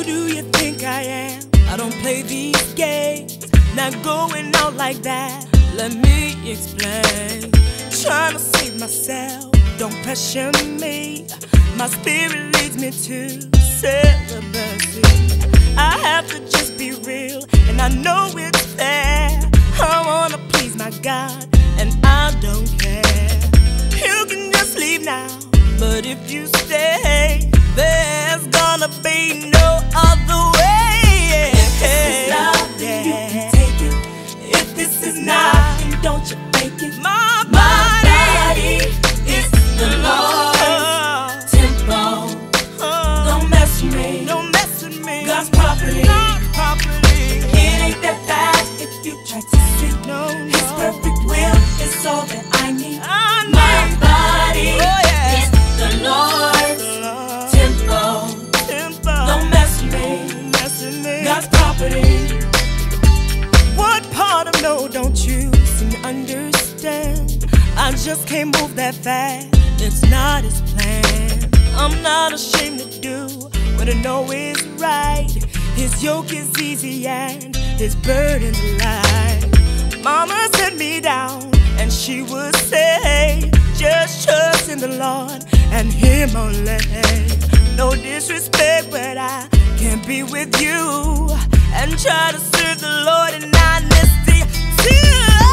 do you think I am? I don't play these games, not going out like that. Let me explain. Trying to save myself, don't pressure me. My spirit leads me to celibacy. I have to just be real, and I know it's fair. I wanna please my God, and I don't care. You can just leave now, but if you stay, there's gonna be no other way. If this is love, then you can take it. If this is not, then don't you fake it. My body is the Lord's temple. Don't mess with me. Don't mess with me. God's property. God's property. It ain't that bad if you try to see. No, His no. perfect will is all that I need. I My need. body Oh, yeah. is the Lord's temple. Temple. Don't mess with me. Don't mess with me. God's property. What part of no don't you seem to understand? I just can't move that fast. It's not his plan. I'm not ashamed to do what I know is right. His yoke is easy and his burden's light. Mama set me down and she would say, just trust in the Lord and Him only. No disrespect, but I can't be with you and try to serve the Lord in honesty too.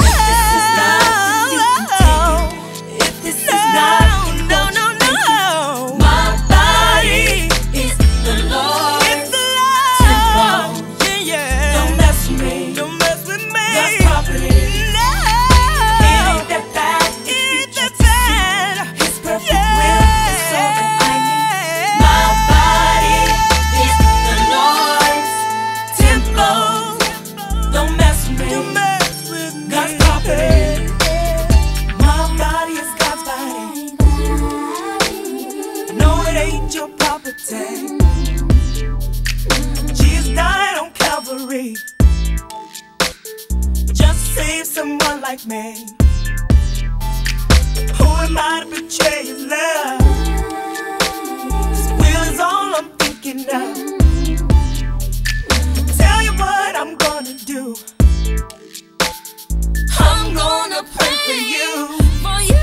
If this is not, then no, don't no, you fake no. it. My body is the Lord's It's the temple. Lord. Yeah, yeah. Don't mess with me. Don't mess with me. God's property. No. It ain't that bad if you It's try that to bad. see. His perfect will is all that I need. My body is the Lord's temple. Don't mess with me. Don't mess with me. God's property. My body is God's body. I know it ain't your property. Jesus died on Calvary just to save someone like me. Who am I to betray His love? His will is all I'm thinking of. Tell you what I'm gonna do. I'm gonna pray for you. For you.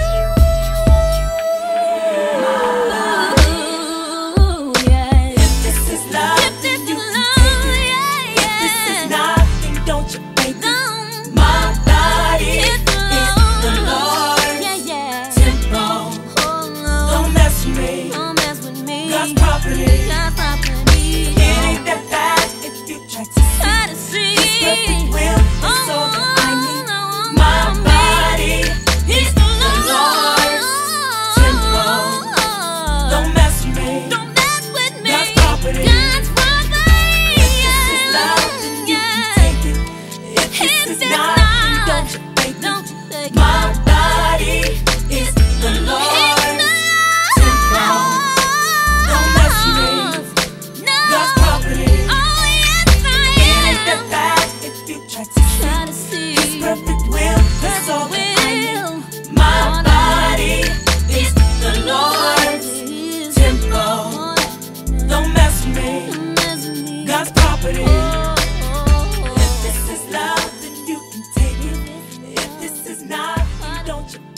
If this is love, then you can take it. If this is not, then don't you fake it. My body is the Lord's temple. Don't mess with me. God's property. It ain't that bad if you try to see. His perfect will is all that I need. My body is the Lord's temple. Don't mess with me. God's property. If this is love, then you can take it. If this is not, then don't you fake it. My body is the Lord's temple. Don't mess with me. God's property. It ain't that bad if you try to see. His perfect will is all that I need. My body is the Lord's temple. Don't mess with me. God's property. If this is love, then you can take it. If this is not, then don't you